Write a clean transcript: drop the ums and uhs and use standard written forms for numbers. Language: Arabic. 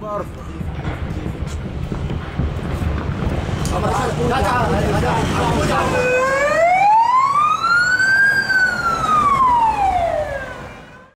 Hãy subscribe cho kênh Ghiền Mì Gõ để không bỏ lỡ